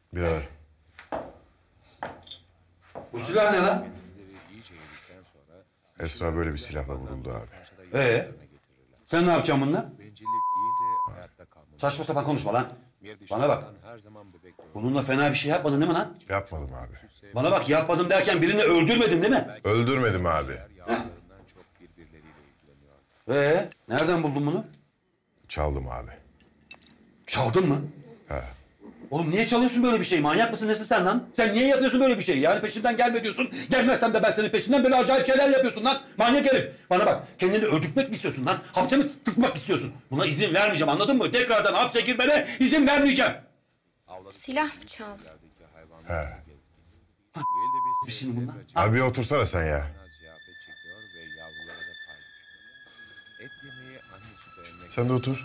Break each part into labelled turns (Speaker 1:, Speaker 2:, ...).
Speaker 1: Birer.
Speaker 2: Bu silah ne lan?
Speaker 1: Esra böyle bir silahla vuruldu abi.
Speaker 2: Sen ne yapacaksın bununla? Saçma sapan konuşma lan. Bana bak. Bununla fena bir şey yapmadın değil mi lan?
Speaker 1: Yapmadım abi.
Speaker 2: Bana bak, yapmadım derken birini öldürmedin değil mi?
Speaker 1: Öldürmedim abi.
Speaker 2: Nereden buldun bunu?
Speaker 1: Çaldım abi.
Speaker 2: Çaldın mı?
Speaker 1: He.
Speaker 2: Oğlum niye çalıyorsun böyle bir şey? Manyak mısın nesin sen lan? Sen niye yapıyorsun böyle bir şey? Yani peşimden gelme diyorsun. Gelmezsem de ben senin peşinden böyle acayip şeyler yapıyorsun lan. Manyak herif. Bana bak, kendini öldürtmek mi istiyorsun lan? Hapse mi tıkmak istiyorsun? Buna izin vermeyeceğim, anladın mı? Tekrardan hapse girmene izin vermeyeceğim.
Speaker 3: Silah mı çaldı?
Speaker 1: He.
Speaker 2: Bir şey mi bunlar?
Speaker 1: Abi otursana sen ya. Sen de otur.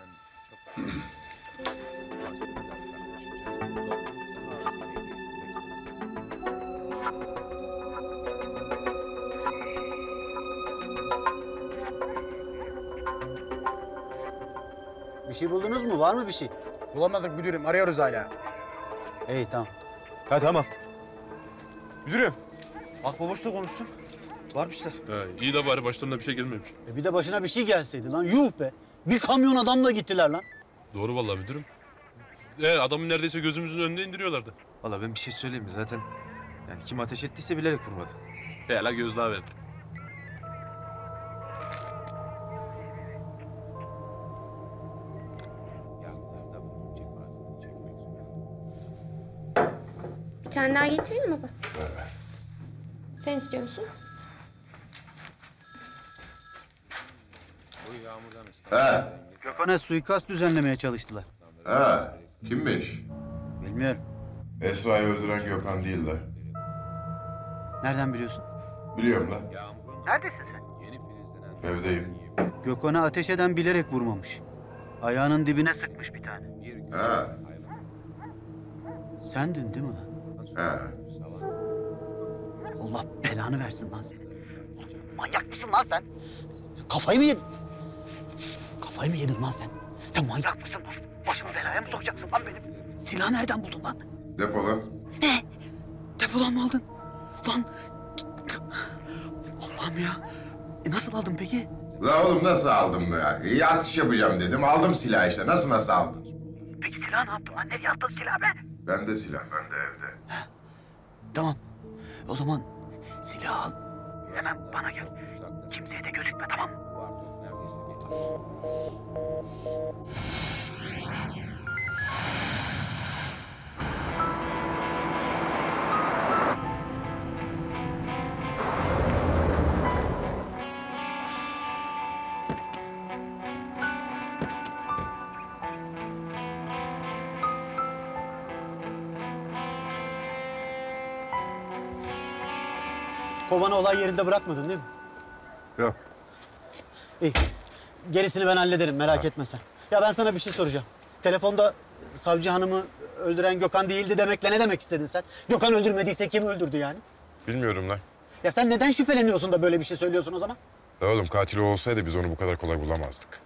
Speaker 4: Bir şey buldunuz mu? Var mı bir şey?
Speaker 5: Bulamadık müdürüm, arıyoruz hala.
Speaker 4: İyi tamam.
Speaker 6: Ha tamam. Müdürüm.
Speaker 2: Akbaboş'la konuştum. Varmışlar.
Speaker 6: İyi de bari başlarına bir şey gelmemiş.
Speaker 4: Bir de başına bir şey gelseydi lan. Yuh be. Bir kamyon adamla gittiler lan.
Speaker 6: Doğru vallahi müdürüm. Adamı neredeyse gözümüzün önünde indiriyorlardı.
Speaker 7: Vallahi ben bir şey söyleyeyim mi? Zaten yani kim ateş ettiyse bilerek vurmadı.
Speaker 6: Hala gözdağı verdi.
Speaker 3: Bir tane daha getireyim mi baba? Sen istiyor musun?
Speaker 4: Gökhan'a suikast düzenlemeye çalıştılar.
Speaker 1: Ha, kimmiş?
Speaker 4: Bilmiyorum.
Speaker 1: Esra'yı öldüren Gökhan değil de.
Speaker 4: Nereden biliyorsun?
Speaker 1: Biliyorum lan.
Speaker 4: Neredesin sen?
Speaker 1: Evdeyim.
Speaker 4: Gökhan'a ateş eden bilerek vurmamış. Ayağının dibine sıkmış bir tane.
Speaker 1: Ha.
Speaker 4: Sendin değil mi lan?
Speaker 1: Ha.
Speaker 4: Allah belanı versin lan sen. Manyak mısın lan sen? Kafayı mı yedin? Kafayı mı yedin lan sen? Sen manyak mısın? Başımı belaya mı sokacaksın lan benim? Silahı nereden buldun lan?
Speaker 1: Depodan.
Speaker 4: Ne? Depodan mı aldın? Lan... Allah'ım ya. Nasıl aldın peki?
Speaker 1: La oğlum nasıl aldım ya? İyi atış yapacağım dedim. Aldım silahı işte. Nasıl aldın?
Speaker 4: Peki silahı ne yaptın lan? Nereye attın silahı be?
Speaker 1: Bende silah. Bende evde.
Speaker 4: Tamam. O zaman silahı al. Hemen bana gel. Kimseye de gözükme, tamam mı? Kovanı olay yerinde bırakmadın değil mi?
Speaker 1: Yok.
Speaker 4: İyi. Gerisini ben hallederim, merak etme sen. Ya ben sana bir şey soracağım. Telefonda savcı hanımı öldüren Gökhan değildi demekle ne demek istedin sen? Gökhan öldürmediyse kim öldürdü yani?
Speaker 1: Bilmiyorum lan.
Speaker 4: Ya sen neden şüpheleniyorsun da böyle bir şey söylüyorsun o zaman?
Speaker 1: La oğlum katil o olsaydı biz onu bu kadar kolay bulamazdık.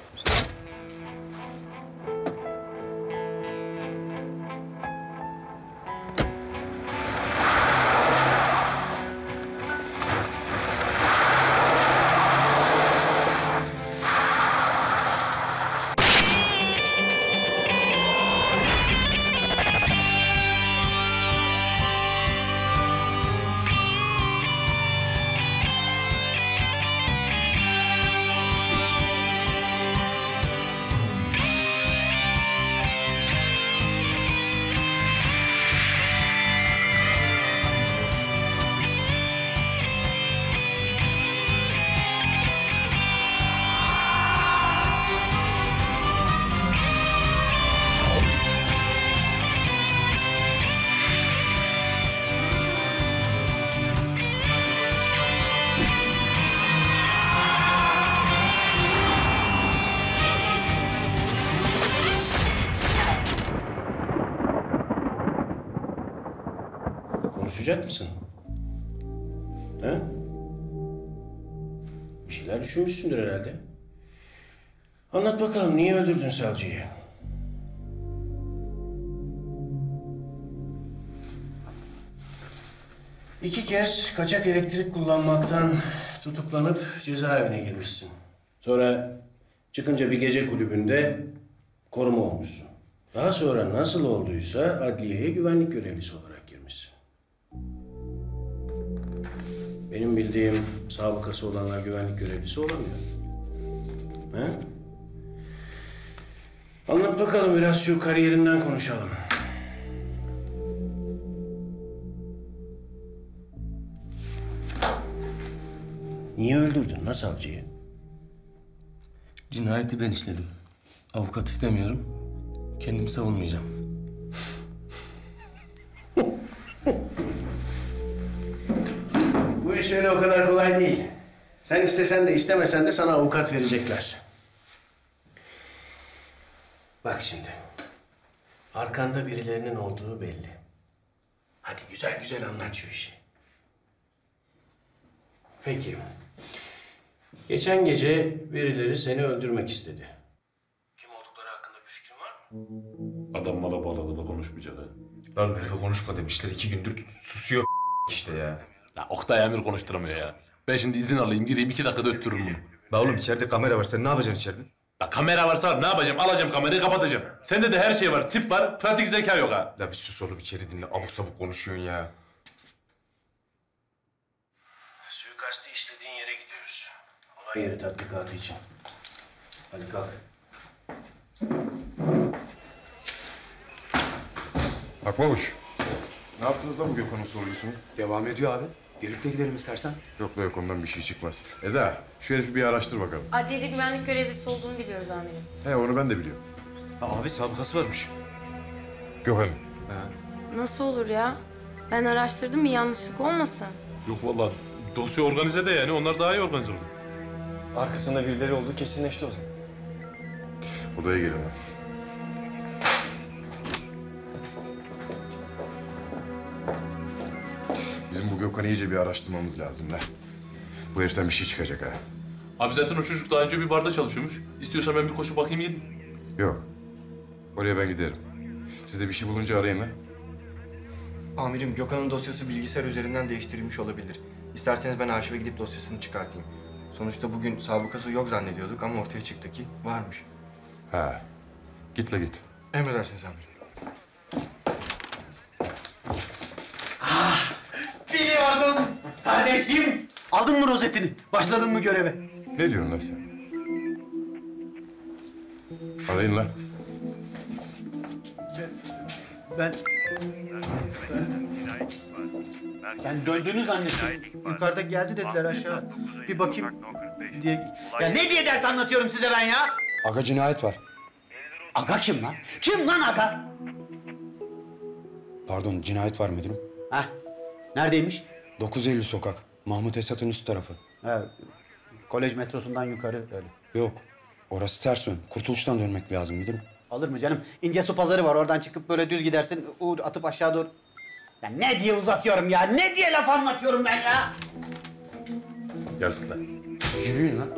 Speaker 8: Konuşacak mısın? Ha? Bir şeyler düşünmüşsündür herhalde. Anlat bakalım, niye öldürdün savcıyı? 2 kez kaçak elektrik kullanmaktan tutuklanıp cezaevine girmişsin. Sonra çıkınca bir gece kulübünde koruma olmuşsun. Daha sonra nasıl olduysa adliyeye güvenlik görevlisi olarak girmişsin. Benim bildiğim sabıkası olanlar güvenlik görevlisi olamıyor. He? Anlat bakalım, biraz şu kariyerinden konuşalım. Niye öldürdün lan savcıyı?
Speaker 9: Cinayeti ben işledim. Avukat istemiyorum. Kendimi savunmayacağım.
Speaker 8: Bu iş öyle o kadar kolay değil. Sen istesen de istemesen de sana avukat verecekler. Bak şimdi. Arkanda birilerinin olduğu belli. Hadi güzel güzel anlat şu işi. Peki. Geçen gece birileri seni öldürmek istedi. Kim oldukları hakkında bir fikrin var mı?
Speaker 6: Adam mala bağladı da konuşmayacak ha.
Speaker 7: Lan herife konuşma demişler. 2 gündür susuyor işte ya.
Speaker 6: Ya Oktay Amir konuşturamıyor ya. Ben şimdi izin alayım, gireyim 2 dakikada öttürürüm bunu.
Speaker 7: La oğlum içeride kamera var. Sen ne yapacaksın içeride?
Speaker 6: Ya kamera varsa ne yapacağım? Alacağım kamerayı, kapatacağım. Sende de her şey var. Tip var, pratik zeka yok ha.
Speaker 7: La bir sus oğlum, içeri dinle. Abuk sabuk konuşuyorsun ya.
Speaker 8: Suikastı işlediğin yere gidiyoruz. Olay yeri tatbikatı için. Hadi kalk.
Speaker 1: Akbabuş. Ne yaptınız lan bu Gökhan'ın sorgusunu?
Speaker 10: Devam ediyor abi. Birlikte gidelim istersen.
Speaker 1: Yok da yok, ondan bir şey çıkmaz. Eda, şu herifi bir araştır bakalım.
Speaker 11: Adliyede güvenlik görevlisi olduğunu biliyoruz amirim.
Speaker 1: He, onu ben de biliyorum.
Speaker 7: Abi sabıkası varmış.
Speaker 1: Gökhan'ın.
Speaker 11: Nasıl olur ya? Ben araştırdım, bir yanlışlık olmasın.
Speaker 6: Yok vallahi dosya organize de yani. Onlar daha iyi organize oldu.
Speaker 10: Arkasında birileri olduğu kesinleşti o zaman.
Speaker 1: Odaya gelin lan. Bizim bu Gökhan'ı iyice bir araştırmamız lazım lan. Bu heriften bir şey çıkacak ha.
Speaker 6: Abi zaten o çocuk daha önce bir barda çalışıyormuş. İstiyorsan ben bir koşu bakayım geleyim.
Speaker 1: Yok. Oraya ben giderim. Siz de bir şey bulunca arayın lan.
Speaker 10: Amirim, Gökhan'ın dosyası bilgisayar üzerinden değiştirilmiş olabilir. İsterseniz ben arşive gidip dosyasını çıkartayım. Sonuçta bugün sabıkası yok zannediyorduk ama ortaya çıktı ki varmış.
Speaker 1: Ha. Git la git.
Speaker 10: Emredersiniz amirim.
Speaker 4: Biliyordum kardeşim. Aldın mı rozetini? Başladın mı göreve?
Speaker 1: Ne diyorsun lan sen? Arayın lan.
Speaker 4: Ben döndüğünü zannettim. Yukarıda geldi dediler aşağı. Bir bakayım diye. Ya ne diye dert anlatıyorum size ben ya?
Speaker 10: Aga cinayet var.
Speaker 4: Aga kim lan? Kim lan aga?
Speaker 10: Pardon, cinayet var müdürüm.
Speaker 4: Heh. Neredeymiş?
Speaker 10: 9 Eylül sokak. Mahmut Esat'ın üst tarafı.
Speaker 4: Ha, kolej metrosundan yukarı öyle.
Speaker 10: Yok. Orası ters yön. Kurtuluştan dönmek lazım müdürüm.
Speaker 4: Olur mu canım? İnce su pazarı var. Oradan çıkıp böyle düz gidersin. Atıp aşağı doğru. Ya ne diye uzatıyorum ya? Ne diye laf anlatıyorum ben ya?
Speaker 6: Yazık lan.
Speaker 10: Yürüyün lan.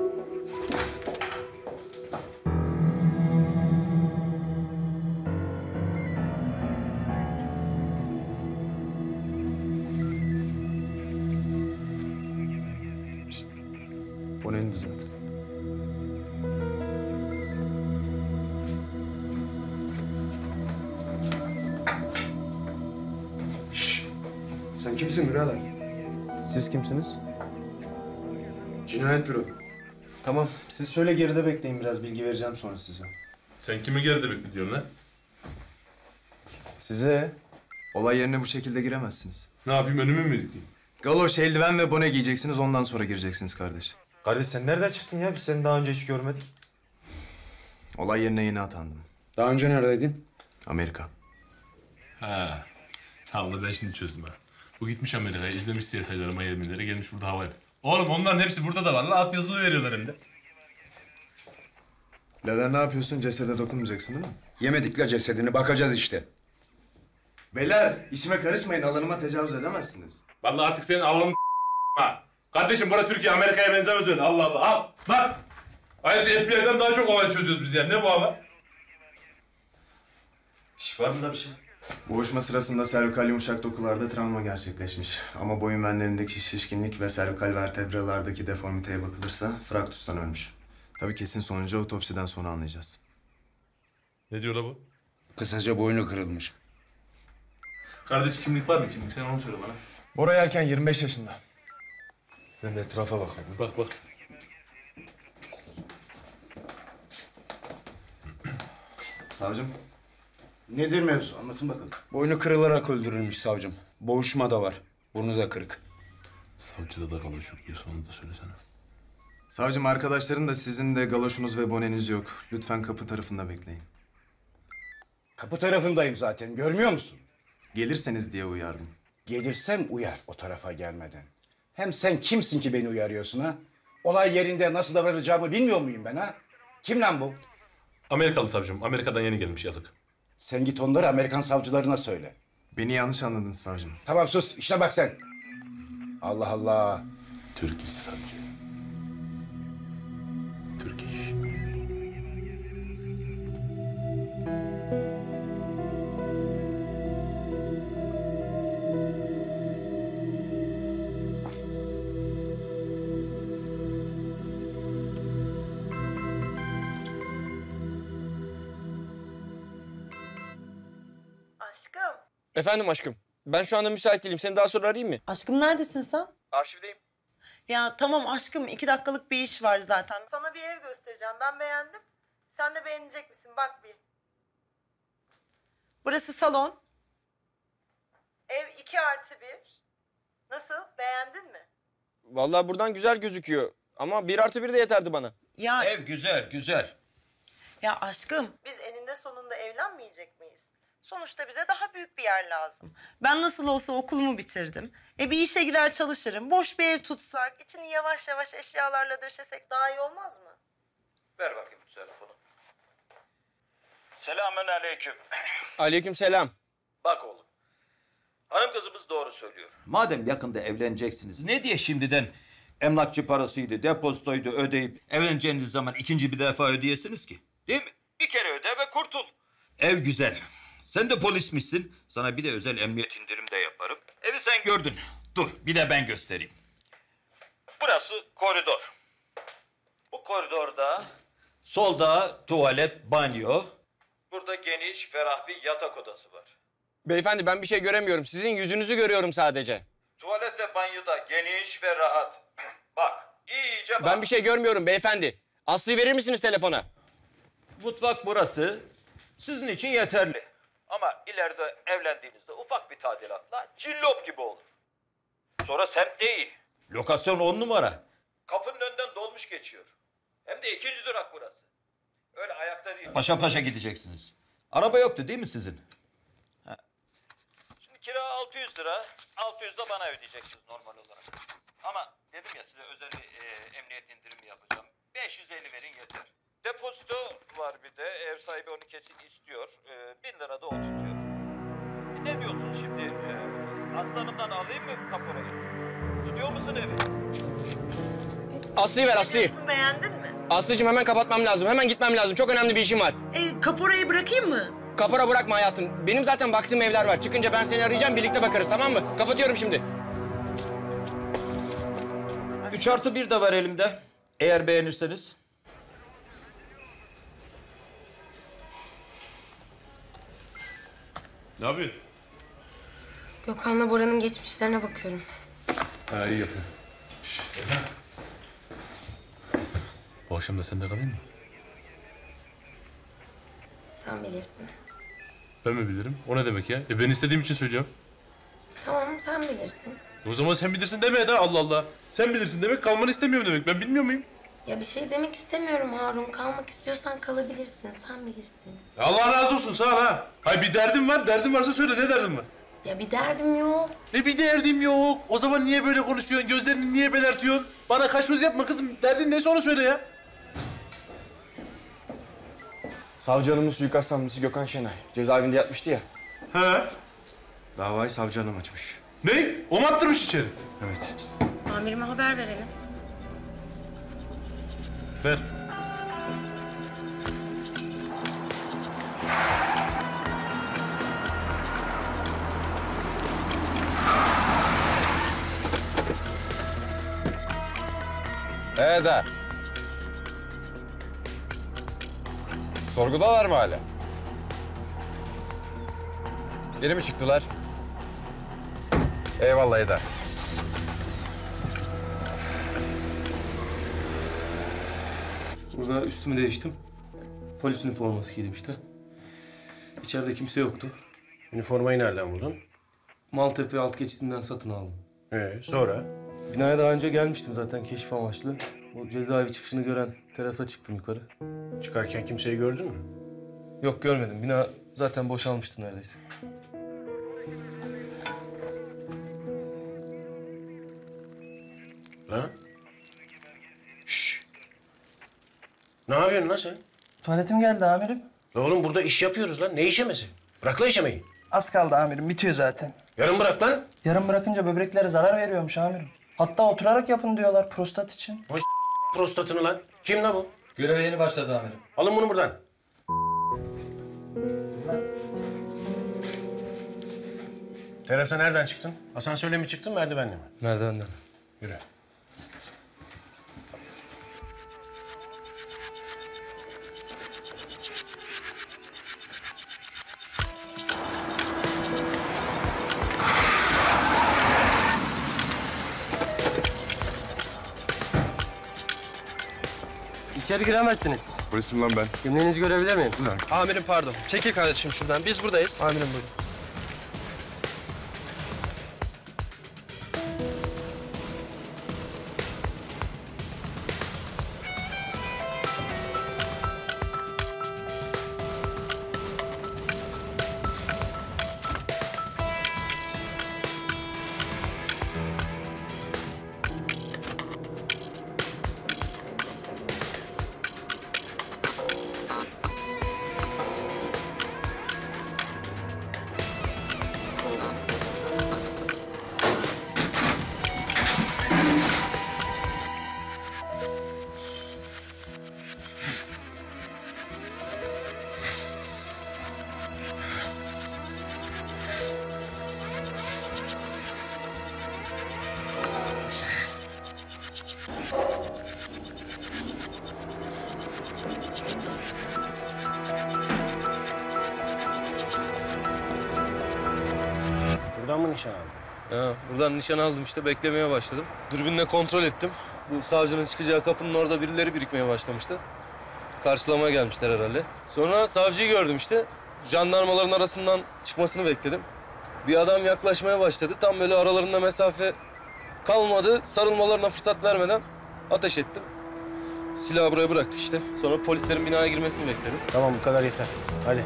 Speaker 10: Boneni düzelt. Şşş! Sen kimsin birader?
Speaker 7: Siz kimsiniz?
Speaker 10: Cinayet büro.
Speaker 7: Tamam. Siz şöyle geride bekleyin, biraz bilgi vereceğim sonra size.
Speaker 6: Sen kimi geride bekliyorsun lan?
Speaker 7: Size? Olay yerine bu şekilde giremezsiniz.
Speaker 6: Ne yapayım, önümü mü dikleyeyim?
Speaker 7: Galoş, eldiven ve bone giyeceksiniz, ondan sonra gireceksiniz kardeş. Kardeş sen nereden çıktın ya? Biz seni daha önce hiç görmedik. Olay yerine yeni atandım.
Speaker 10: Daha önce neredeydin?
Speaker 7: Amerika.
Speaker 6: Ha. Tamam, ben şimdi çözdüm ha. Bu gitmiş Amerika'ya, izlemiş CSI'ları, Miami'leri, gelmiş burada havaya. Oğlum onların hepsi burada da var lan. Alt yazılı veriyorlar hem de.
Speaker 7: Birader ne yapıyorsun? Cesede dokunmayacaksın değil mi?
Speaker 10: Yemedik la cesedini, bakacağız işte.
Speaker 7: Beyler işime karışmayın, alanıma tecavüz edemezsiniz.
Speaker 6: Vallahi artık senin alanın ha. Kardeşim bura Türkiye, Amerika'ya benzemez öyle. Allah Allah. Al bak. Ayrıca FBI'den daha çok olay çözüyoruz biz yani. Ne bu hava?
Speaker 7: Var mı da bir şey? Boğuşma sırasında servikal yumuşak dokularda travma gerçekleşmiş. Ama boyun venlerindeki şişkinlik ve servikal vertebralardaki deformiteye bakılırsa fraktustan ölmüş. Tabii kesin sonucu otopsiden sonra anlayacağız.
Speaker 6: Ne diyor la bu?
Speaker 1: Kısaca boynu kırılmış.
Speaker 6: Kardeş kimlik var mı kimlik? Sen onu söyle bana.
Speaker 7: Bora Yelken 25 yaşında.
Speaker 9: Ben de etrafa bakayım.
Speaker 6: Bak bak.
Speaker 7: Savcım.
Speaker 8: Nedir mevzu? Anlatın bakalım.
Speaker 1: Boynu kırılarak öldürülmüş savcım. Boğuşma da var. Burnu da kırık.
Speaker 6: Savcıda da galoş yok diyorsa onu da söylesene.
Speaker 7: Savcım arkadaşların da sizin de galoşunuz ve boneniz yok. Lütfen kapı tarafında bekleyin.
Speaker 12: Kapı tarafındayım zaten, görmüyor musun?
Speaker 7: Gelirseniz diye uyardım.
Speaker 12: Gelirsem uyar o tarafa gelmeden. Hem sen kimsin ki beni uyarıyorsun ha? Olay yerinde nasıl davranacağımı bilmiyor muyum ben ha? Kim lan bu?
Speaker 6: Amerikalı savcım. Amerika'dan yeni gelmiş yazık.
Speaker 12: Sen git onları Amerikan savcılarına söyle.
Speaker 7: Beni yanlış anladınız savcım.
Speaker 12: Tamam sus, işine bak sen. Allah Allah.
Speaker 6: Türk iş savcı. Türk iş.
Speaker 11: Aşkım.
Speaker 10: Efendim aşkım. Ben şu anda müsait değilim. Seni daha sonra arayayım mı?
Speaker 13: Aşkım neredesin sen?
Speaker 10: Arşivdeyim.
Speaker 13: Ya tamam aşkım 2 dakikalık bir iş var zaten. Sana bir ev göstereceğim. Ben beğendim. Sen de beğenecek misin? Bak bir. Burası salon. Ev 2+1. Nasıl? Beğendin mi?
Speaker 10: Vallahi buradan güzel gözüküyor. Ama 1+1 de yeterdi bana.
Speaker 13: Ya
Speaker 2: Ev güzel, güzel.
Speaker 13: ya aşkım. Biz eninde sonunda evlenmeyecek miyiz? Sonuçta bize daha büyük bir yer lazım. Ben nasıl olsa okulumu bitirdim. Bir işe girer çalışırım. Boş bir ev tutsak, içini yavaş yavaş eşyalarla döşesek daha iyi olmaz mı?
Speaker 2: Ver bakayım şu telefonu. Selamünaleyküm.
Speaker 10: Aleykümselam.
Speaker 2: Bak oğlum. Hanım kızımız doğru söylüyor. Madem yakında evleneceksiniz, ne diye şimdiden emlakçı parasıydı, depozitoydu ödeyip evleneceğiniz zaman ikinci bir defa ödeyesiniz ki? Değil mi? Bir kere öde ve kurtul. Ev güzel. Sen de polismişsin. Sana bir de özel emniyet indirim de yaparım. Evi sen gördün. Dur bir de ben göstereyim. Burası koridor. Bu koridorda solda tuvalet, banyo. Burada geniş, ferah bir yatak odası var.
Speaker 10: Beyefendi ben bir şey göremiyorum. Sizin yüzünüzü görüyorum sadece.
Speaker 2: Tuvalet ve banyoda geniş ve rahat. Bak, iyice bak.
Speaker 10: Ben bir şey görmüyorum beyefendi. Aslı'yı verir misiniz telefona?
Speaker 2: Mutfak burası. Sizin için yeterli. Ama ileride evlendiğinizde ufak bir tadilatla cillop gibi olur. Sonra semt de iyi. Lokasyon 10 numara. Kapının önünden dolmuş geçiyor. Hem de 2. durak burası. Öyle ayakta değil. Paşa paşa gideceksiniz. Araba yoktu değil mi sizin? Ha. Şimdi kira 600 lira. 600 da bana ödeyeceksiniz normal olarak. Ama dedim ya size özel bir emniyet indirimi yapacağım. 550 verin yeter. Depozito var bir de. Ev sahibi onu kesin istiyor. 1000 lira da o tutuyor. Ne diyorsun şimdi? Aslanımdan alayım mı kaporayı? Tutuyor musun evi?
Speaker 10: Aslı'yı ver Aslı'yı.
Speaker 13: Beğendin mi?
Speaker 10: Aslı'cığım hemen kapatmam lazım. Hemen gitmem lazım. Çok önemli bir işim var.
Speaker 13: Kaporayı bırakayım mı?
Speaker 10: Kapora bırakma hayatım. Benim zaten baktığım evler var. Çıkınca ben seni arayacağım. Birlikte bakarız tamam mı? Kapatıyorum şimdi.
Speaker 2: 3+1 de var elimde. Eğer beğenirseniz.
Speaker 6: Ne yapıyorsun?
Speaker 11: Gökhan'la Bora'nın geçmişlerine bakıyorum.
Speaker 6: Ha iyi yapıyorsun. Bu akşam da sende kalayım mı?
Speaker 11: Sen bilirsin.
Speaker 6: Ben mi bilirim? O ne demek ya? Ben istediğim için söylüyorum.
Speaker 11: Tamam sen bilirsin.
Speaker 6: O zaman sen bilirsin deme da Allah Allah. Sen bilirsin demek kalmanı istemiyorum demek. Ben bilmiyor muyum?
Speaker 11: Ya bir şey demek istemiyorum Harun. Kalmak istiyorsan kalabilirsin. Sen bilirsin.
Speaker 6: Allah razı olsun sağ ol ha. Hayır bir derdim var. Derdin varsa söyle ne derdin var?
Speaker 11: Ya bir derdim yok.
Speaker 6: Ne bir derdim yok. O zaman niye böyle konuşuyorsun? Gözlerini niye belertiyorsun? Bana kaş göz yapma kızım. Derdin neyse onu söyle ya.
Speaker 10: Savcı hanımın suikast sanlısı Gökhan Şenay. Cezaevinde yatmıştı ya.
Speaker 6: He.
Speaker 7: Davayı savcı hanım açmış.
Speaker 6: Ne? O mu attırmış içeri?
Speaker 7: Evet.
Speaker 11: Amirime haber verelim.
Speaker 6: Ver.
Speaker 1: De. Sorgudalar mı hala? Geri mi çıktılar? Eyvallah Eda.
Speaker 9: Burada üstümü değiştim. Polis üniforması giydim işte. İçeride kimse yoktu.
Speaker 8: Üniformayı nereden buldun?
Speaker 9: Maltepe alt geçitinden satın aldım.
Speaker 8: Sonra?
Speaker 9: Binaya daha önce gelmiştim zaten keşif amaçlı. O cezaevi çıkışını gören terasa çıktım yukarı.
Speaker 8: Çıkarken kimseyi gördün mü?
Speaker 9: Yok görmedim. Bina zaten boşalmıştı neredeyse.
Speaker 8: Lan? Şşş! Ne yapıyorsun lan sen?
Speaker 14: Tuvaletim geldi amirim.
Speaker 8: La oğlum burada iş yapıyoruz lan. Ne işemesi? Bırak lan işemeyi.
Speaker 14: Az kaldı amirim, bitiyor zaten.
Speaker 8: Yarın bırak lan.
Speaker 14: Yarın bırakınca böbreklere zarar veriyormuş amirim. Hatta oturarak yapın diyorlar prostat için.
Speaker 8: Hoş prostatını lan. Kim la bu?
Speaker 14: Göreve yeni başladı amirim.
Speaker 8: Alın bunu buradan. Terasa nereden çıktın? Asansörle mi çıktın, merdivenle mi?
Speaker 9: Merdivenden.
Speaker 8: Yürü.
Speaker 15: İçeri giremezsiniz.
Speaker 1: Polisim lan ben.
Speaker 15: Kimliğinizi görebilir miyim?
Speaker 1: Ulan.
Speaker 15: Amirim pardon. Çekil kardeşim şuradan. Biz buradayız. Amirim buyurun.
Speaker 8: Buradan mı nişan aldın?
Speaker 9: Ha, buradan nişan aldım işte beklemeye başladım. Dürbünle kontrol ettim. Bu savcının çıkacağı kapının orada birileri birikmeye başlamıştı. Karşılamaya gelmişler herhalde. Sonra savcıyı gördüm işte. Jandarmaların arasından çıkmasını bekledim. Bir adam yaklaşmaya başladı. Tam böyle aralarında mesafe kalmadı. Sarılmalarına fırsat vermeden ateş ettim. Silahı buraya bıraktık işte. Sonra polislerin binaya girmesini bekledim.
Speaker 8: Tamam bu kadar yeter. Hadi.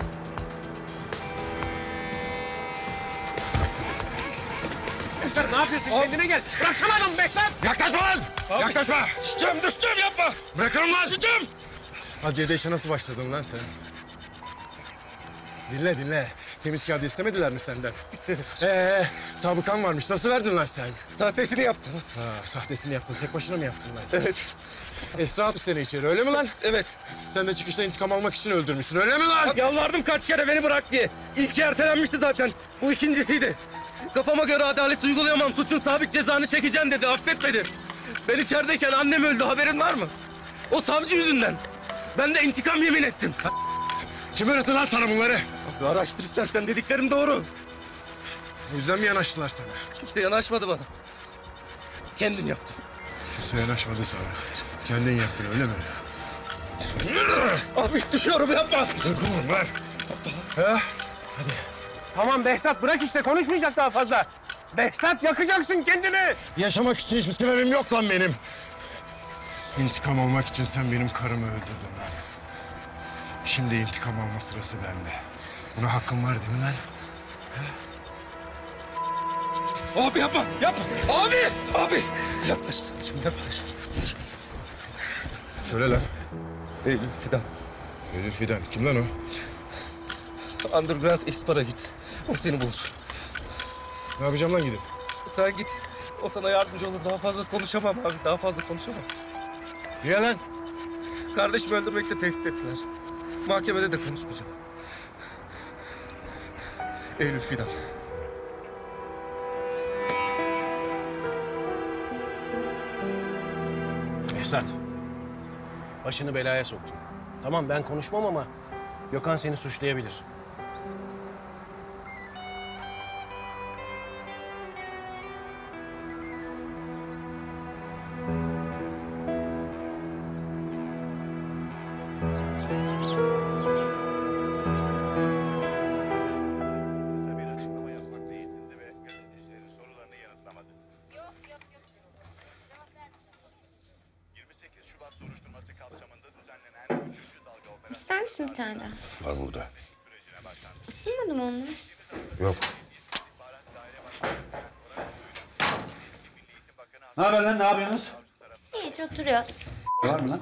Speaker 15: Sen ne yapıyorsun? Kendine gel. Bıraksana adamı Behzat.
Speaker 1: Yaklaşma lan! Yaklaşma!
Speaker 15: Düşeceğim yapma.
Speaker 1: Bırakırım lan!
Speaker 15: Düşeceğim.
Speaker 16: Adliyede işe nasıl başladın lan sen? Dinle. Temiz kağıdı istemediler mi senden?
Speaker 15: İstedim.
Speaker 16: Sabıkan varmış. Nasıl verdin lan sen?
Speaker 15: Sahtesini yaptım.
Speaker 16: Ha, sahtesini yaptın. Tek başına mı yaptın lan?
Speaker 15: Evet.
Speaker 16: Esra atmış seni içeri, öyle mi lan?
Speaker 15: Evet.
Speaker 16: Sen de çıkışta intikam almak için öldürmüşsün, öyle mi lan?
Speaker 15: Yalvardım kaç kere beni bırak diye. İlki ertelenmişti zaten. Bu ikincisiydi. Kafama göre adalet uygulayamam. Suçun sabit cezanı çekeceğim dedi. Affetmedi. Ben içerideyken annem öldü. Haberin var mı? O savcı yüzünden. Ben de intikam yemin ettim.
Speaker 16: Kim öğretti lan sana bunları?
Speaker 15: Abi araştır istersen, dediklerim doğru.
Speaker 16: O yüzden mi yanaştılar sana?
Speaker 15: Kimse yanaşmadı bana. Kendim yaptım.
Speaker 16: Kimse yanaşmadı sana. Kendin yaptın, öyle mi?
Speaker 15: Abi düşüyorum, yapma.
Speaker 16: Dur, ver.
Speaker 15: Ha? Tamam Behzat, bırak işte, konuşmayacak daha fazla. Behzat, yakacaksın kendini.
Speaker 16: Yaşamak için hiçbir sebebim yok lan benim. İntikam almak için sen benim karımı öldürdün lan. Şimdi intikam alma sırası bende. Buna hakkın var değil mi lan?
Speaker 15: Abi yapma, yapma. Abi. Yaklaş, şimdi yaklaş.
Speaker 16: Söyle lan.
Speaker 15: Eylül Fidan.
Speaker 16: Eylül Fidan. Kim lan o?
Speaker 15: Underground Expar'a git. O seni bulur.
Speaker 16: Ne yapacağım lan gidip?
Speaker 15: Sen git. O sana yardımcı olur. Daha fazla konuşamam abi. Daha fazla konuşamam.
Speaker 16: Niye lan?
Speaker 15: Kardeşimi öldürmekle tehdit ettiler. Mahkemede de konuşmayacağım. Eylül Fidan.
Speaker 8: Behzat. Başını belaya soktun. Tamam ben konuşmam ama Gökhan seni suçlayabilir.
Speaker 3: İster misin bir tane daha?
Speaker 1: Var burada.
Speaker 3: Isınmadı mı onlar?
Speaker 1: Yok.
Speaker 2: Ne haber lan? Ne yapıyorsunuz?
Speaker 3: Hiç oturuyoruz.
Speaker 2: Var mı lan?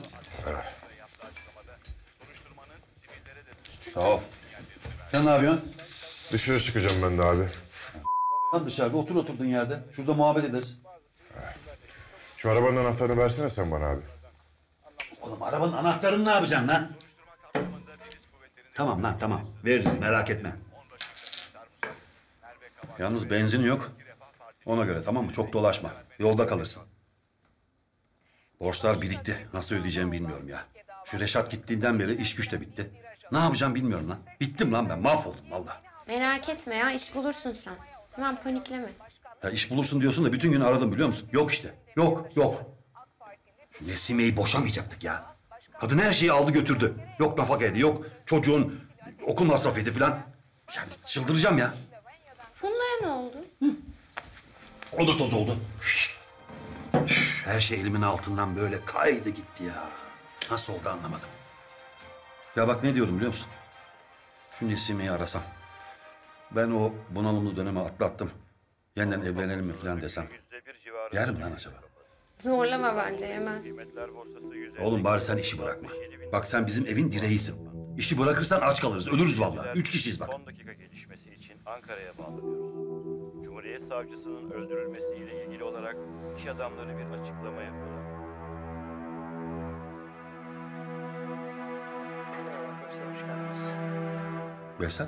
Speaker 2: Sağ ol. Sen ne yapıyorsun?
Speaker 1: Dışarı çıkacağım ben de abi.
Speaker 2: Lan dışarıda otur oturduğun yerde. Şurada muhabbet ederiz.
Speaker 1: Şu arabanın anahtarını versene sen bana abi.
Speaker 2: Oğlum arabanın anahtarını ne yapacaksın lan? Tamam lan tamam. Veririz merak etme. Yalnız benzin yok. Ona göre tamam mı? Çok dolaşma. Yolda kalırsın. Borçlar birikti. Nasıl ödeyeceğimi bilmiyorum ya. Şu Reşat gittiğinden beri iş güç de bitti. Ne yapacağım bilmiyorum lan. Bittim lan ben. Mahvoldum vallahi.
Speaker 3: Merak etme ya, iş bulursun sen. Hemen panikleme.
Speaker 2: Ya iş bulursun diyorsun da bütün gün aradım biliyor musun? Yok işte. Yok. Şu Nesime'yi boşamayacaktık ya. Kadın her şeyi aldı götürdü. Yok nafakaydı, yok çocuğun okul masrafıydı filan. Yani çıldıracağım ya.
Speaker 3: Funda'ya ne oldu?
Speaker 2: O da toz oldu. Her şey elimin altından böyle kaydı gitti ya. Nasıl oldu anlamadım. Ya bak ne diyorum biliyor musun? Şu Nesime'yi arasam. Ben o bunalımlı dönemi atlattım. Yeniden evlenelim mi falan desem. Yer mi lan acaba?
Speaker 3: Zorlama bence, yemez.
Speaker 2: Oğlum bari sen işi bırakma. Bak sen bizim evin direğisin. İşi bırakırsan aç kalırız, ölürüz vallahi. 3 kişiyiz bak.
Speaker 17: Son dakika gelişmesi için Ankara'ya bağlanıyoruz. Cumhuriyet Savcısının öldürülmesiyle ilgili olarak iş adamları bir açıklama yapıyorlar.
Speaker 2: Behzat.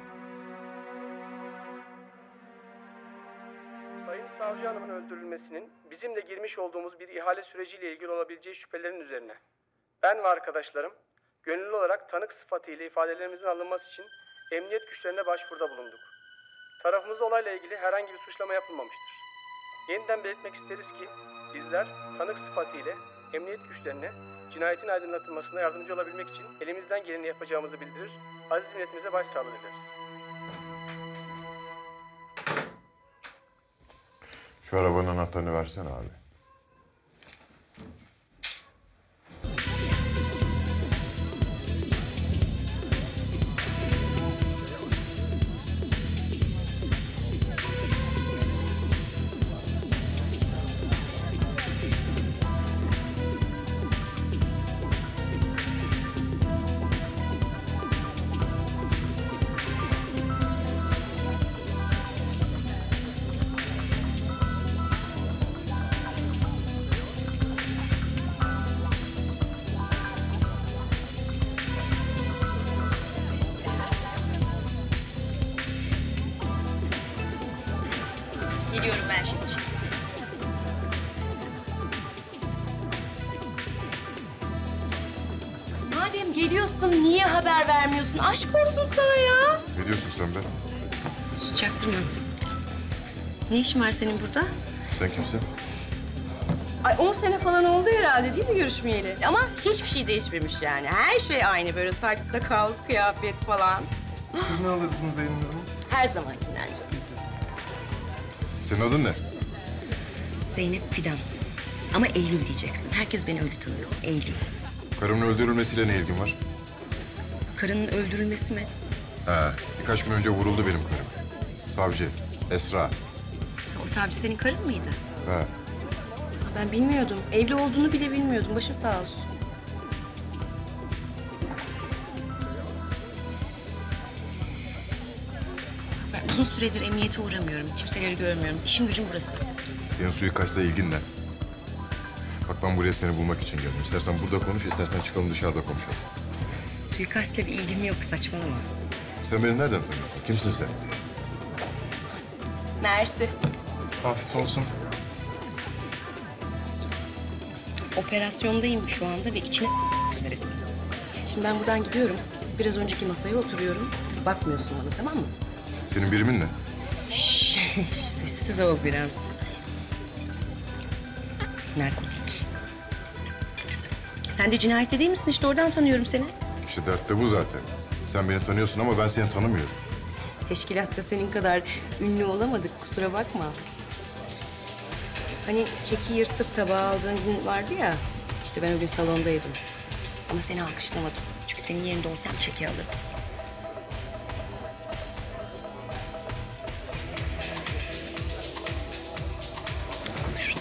Speaker 14: Sayın Savcı Hanım'ın öldürülmesinin bizimle girmiş olduğumuz bir ihale süreciyle ilgili olabileceği şüphelerin üzerine ben ve arkadaşlarım gönüllü olarak tanık sıfatıyla ifadelerimizin alınması için emniyet güçlerine başvuruda bulunduk. Tarafımızda olayla ilgili herhangi bir suçlama yapılmamıştır. Yeniden belirtmek isteriz ki bizler tanık sıfatıyla emniyet güçlerine cinayetin aydınlatılmasına yardımcı olabilmek için elimizden geleni yapacağımızı bildirir, aziz milletimize başsağlığı dileriz.
Speaker 1: Şu arabanın anahtarını versene abi.
Speaker 18: Geliyorum ben şimdi. Madem geliyorsun niye haber vermiyorsun? Aşk olsun sana ya.
Speaker 1: Ne diyorsun sen be?
Speaker 18: Hiç çaktırmıyorum. Ne işin var senin burada?
Speaker 1: Sen kimsin?
Speaker 18: Ay 10 sene falan oldu herhalde değil mi görüşmeyeli? Ama hiçbir şey değişmemiş yani. Her şey aynı böyle saç sakal, kıyafet falan.
Speaker 10: Siz ne alırdınız Zeynep Hanım?
Speaker 18: Her zamankinden canım.
Speaker 1: Senin adın ne?
Speaker 18: Zeynep Fidan. Ama Eylül diyeceksin. Herkes beni öyle tanıyor. Eylül.
Speaker 1: Karımın öldürülmesiyle ne ilgin var?
Speaker 18: Karının öldürülmesi mi?
Speaker 1: He, birkaç gün önce vuruldu benim karım. Savcı, Esra.
Speaker 18: O savcı senin karın mıydı?
Speaker 1: He.
Speaker 18: Ha, ben bilmiyordum. Evli olduğunu bile bilmiyordum. Başı sağ olsun. Ben uzun süredir emniyete uğramıyorum. Kimseleri görmüyorum. İşim gücüm burası.
Speaker 1: Senin suikastla ilgin ne? Bak ben buraya seni bulmak için geldim. İstersen burada konuş, istersen çıkalım dışarıda konuşalım.
Speaker 18: Suikastla bir ilgim yok. Saçmalama.
Speaker 1: Sen beni nereden tanıyorsun? Kimsin sen?
Speaker 18: Mersi.
Speaker 10: Afiyet olsun.
Speaker 18: operasyondayım şu anda ve içine üzeresin. Şimdi ben buradan gidiyorum. Biraz önceki masaya oturuyorum. Bakmıyorsun bana, tamam mı?
Speaker 1: Senin birimin ne?
Speaker 18: Şşş, sessiz ol biraz. Narkotik. Sen de cinayette değil misin? İşte oradan tanıyorum seni.
Speaker 1: İşte dert de bu zaten. Sen beni tanıyorsun ama ben seni tanımıyorum.
Speaker 18: Teşkilatta senin kadar ünlü olamadık, kusura bakma. Hani çeki yırtıp tabağı aldığın gün vardı ya, işte ben o gün salondaydım. Ama seni alkışlamadım. Çünkü senin yerinde olsam çeki alırım. Konuşuruz.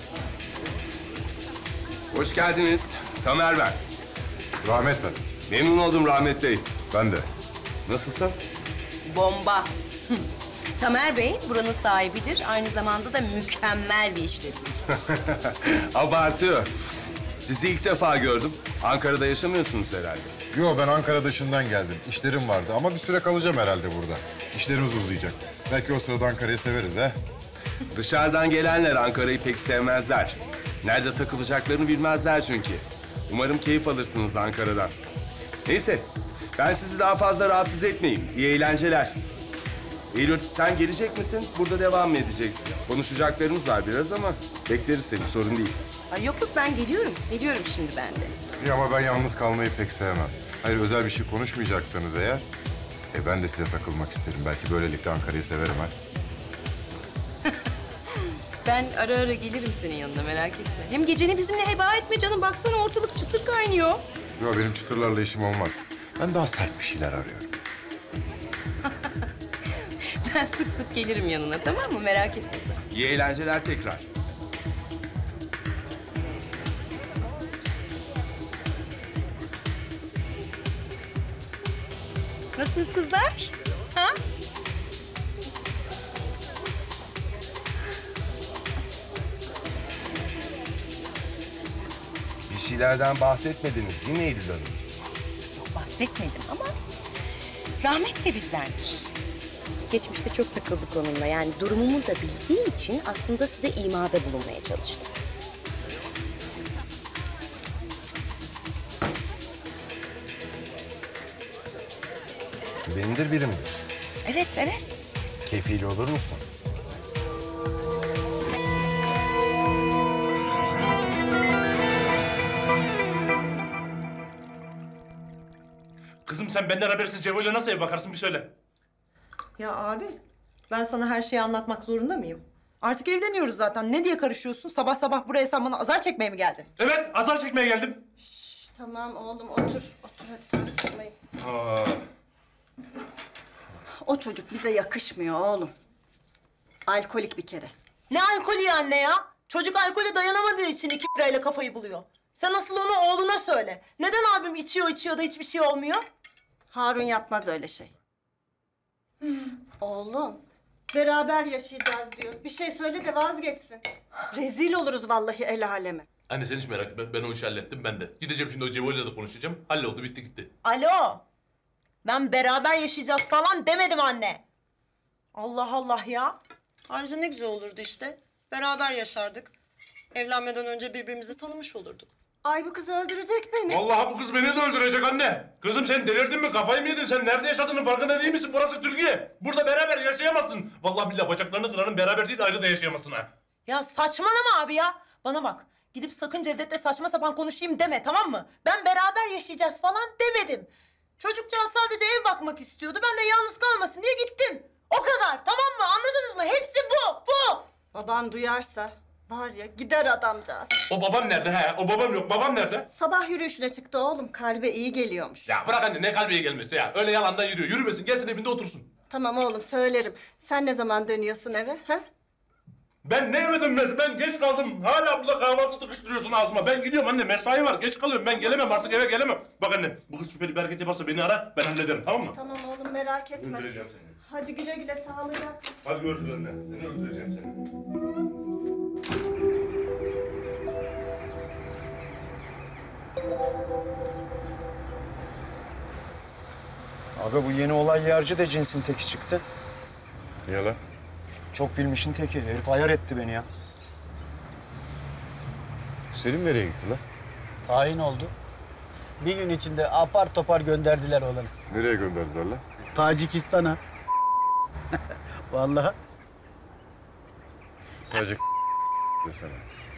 Speaker 19: Hoş geldiniz. Tamer ben.
Speaker 1: Rahmet ben.
Speaker 19: Memnun oldum Rahmet Bey.
Speaker 1: Ben de.
Speaker 19: Nasılsın?
Speaker 18: Bomba. Tamer Bey buranın sahibidir. Aynı zamanda da mükemmel bir işletme.
Speaker 19: Abartıyor. Sizi ilk defa gördüm. Ankara'da yaşamıyorsunuz herhalde.
Speaker 1: Yo, ben Ankara dışından geldim. İşlerim vardı ama bir süre kalacağım herhalde burada. İşlerimiz uzayacak. Belki o sırada Ankara'yı severiz ha.
Speaker 19: Dışarıdan gelenler Ankara'yı pek sevmezler. Nerede takılacaklarını bilmezler çünkü. Umarım keyif alırsınız Ankara'dan. Neyse, ben sizi daha fazla rahatsız etmeyeyim. İyi eğlenceler. Eylül, sen gelecek misin? Burada devam mı edeceksin? Konuşacaklarımız var biraz ama bekleriz seni, sorun değil.
Speaker 18: Ay yok yok, ben geliyorum. Geliyorum şimdi ben de.
Speaker 1: İyi ama ben yalnız kalmayı pek sevmem. Hayır, özel bir şey konuşmayacaksanız eğer... ben de size takılmak isterim. Belki böylelikle Ankara'yı severim ha.
Speaker 18: Ben ara ara gelirim senin yanına, merak etme. Hem geceni bizimle heba etme canım. Baksana ortalık çıtır kaynıyor.
Speaker 1: Yo, benim çıtırlarla işim olmaz. Ben daha sert bir şeyler arıyorum.
Speaker 18: Ben sık sık gelirim yanına, tamam mı? Merak etme sen.
Speaker 19: İyi eğlenceler tekrar.
Speaker 18: Nasılsınız kızlar? Ha?
Speaker 19: Bir şeylerden bahsetmediniz değil mi Eylül Hanım?
Speaker 18: Yok, bahsetmedim ama Rahmet de bizdendir. Geçmişte çok takıldık onunla. Yani durumumu da bildiği için aslında size imada bulunmaya çalıştı.
Speaker 19: Güvenilir biri midir?
Speaker 18: Evet, evet.
Speaker 19: Kefil olur musun?
Speaker 6: Kızım sen benden habersiz Cevo'yla nasıl eve bakarsın bir söyle.
Speaker 13: Ya abi, ben sana her şeyi anlatmak zorunda mıyım? Artık evleniyoruz zaten. Ne diye karışıyorsun? Sabah sabah buraya sen bana azar çekmeye mi geldin?
Speaker 6: Evet, azar çekmeye geldim.
Speaker 13: Tamam oğlum, otur. Otur hadi, tartışmayın.
Speaker 6: Aa.
Speaker 20: O çocuk bize yakışmıyor oğlum. Alkolik bir kere.
Speaker 13: Ne alkolü ya anne ya? Çocuk alkole dayanamadığı için 2 birayla kafayı buluyor. Sen asıl onu oğluna söyle. Neden abim içiyor da hiçbir şey olmuyor?
Speaker 20: Harun yapmaz öyle şey. Oğlum, beraber yaşayacağız diyor. Bir şey söyle de vazgeçsin. Rezil oluruz vallahi el aleme.
Speaker 6: Anne sen hiç merak etme. Ben o işi hallettim ben de. Gideceğim şimdi o Cevo'yla da konuşacağım. Halloldu, bitti gitti.
Speaker 13: Alo. Ben beraber yaşayacağız falan demedim anne. Allah Allah ya. Ayrıca ne güzel olurdu işte. Beraber yaşardık. Evlenmeden önce birbirimizi tanımış olurduk.
Speaker 20: Ay bu kız öldürecek beni.
Speaker 6: Vallahi bu kız beni de öldürecek anne. Kızım sen delirdin mi? Kafayı mı yedin? Sen nerede yaşadığının farkında değil misin? Burası Türkiye. Burada beraber yaşayamazsın. Vallahi billahi bacaklarını kırarım, beraber değil de ayrı da yaşayamazsın ha.
Speaker 13: Ya saçmalama abi ya. Bana bak. Gidip sakın Cevdet'le saçma sapan konuşayım deme, tamam mı? Ben beraber yaşayacağız falan demedim. Çocukcağız sadece ev bakmak istiyordu. Ben de yalnız kalmasın diye gittim. O kadar, tamam mı? Anladınız mı? Hepsi bu.
Speaker 20: Baban duyarsa var ya gider adamcağız.
Speaker 6: O babam nerede he? O babam yok. Babam nerede?
Speaker 20: Sabah yürüyüşüne çıktı oğlum. Kalbe iyi geliyormuş.
Speaker 6: Ya bırak anne, ne kalbiye gelmesi ya. Öyle yalandan yürüyor. Yürümesin, gelsin evinde otursun.
Speaker 20: Tamam oğlum söylerim. Sen ne zaman dönüyorsun eve? Ha?
Speaker 6: Ben ne eve dönmez? Ben geç kaldım. Hala burada kahvaltı tıkıştırıyorsun ağzıma. Ben gidiyorum anne, mesai var. Geç kalıyorum. Ben gelemem artık, eve gelemem. Bak anne, bu kız şüpheli bir hareket yaparsa beni ara. Ben hallederim, tamam mı?
Speaker 20: Tamam oğlum merak etme.
Speaker 6: Öldüreceğim seni.
Speaker 20: Hadi güle güle sağlıcakla.
Speaker 6: Hadi görüşürüz anne. Seni öldüreceğim seni.
Speaker 12: Abi bu yeni olay yerci de cinsin teki çıktı.
Speaker 1: Niye lan?
Speaker 12: Çok bilmişin teki. Herif ayar etti beni ya.
Speaker 1: Selim nereye gitti lan?
Speaker 4: Tayin oldu. Bir gün içinde apar topar gönderdiler oğlanı.
Speaker 1: Nereye gönderdiler lan?
Speaker 4: Tacikistan'a. Vallahi.
Speaker 1: Tacik desene.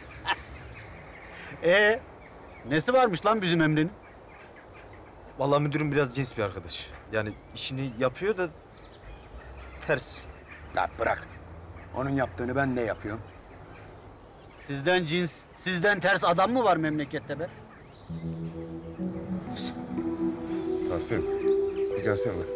Speaker 4: Nesi varmış lan bizim Emre'nin?
Speaker 10: Vallahi müdürüm biraz cins bir arkadaş. Yani işini yapıyor da ters.
Speaker 12: Ya bırak. Onun yaptığını ben de yapıyorum.
Speaker 4: Sizden cins, sizden ters adam mı var memlekette be?
Speaker 1: Tahsin, bir gelsene lan.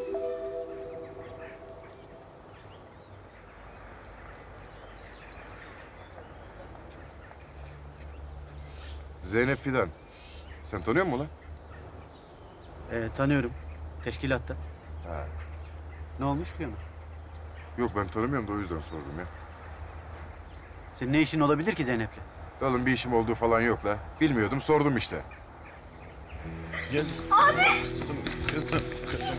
Speaker 1: Zeynep Fidan. Sen tanıyor musun lan?
Speaker 4: Tanıyorum. Teşkilatta.
Speaker 1: Ha.
Speaker 4: Ne olmuş ki ona?
Speaker 1: Yok ben tanımıyorum da o yüzden sordum ya.
Speaker 4: Senin ne işin olabilir ki Zeynep'le?
Speaker 1: Oğlum bir işim olduğu falan yok la. Bilmiyordum sordum işte. Gel.
Speaker 20: Abi!
Speaker 16: Kızım.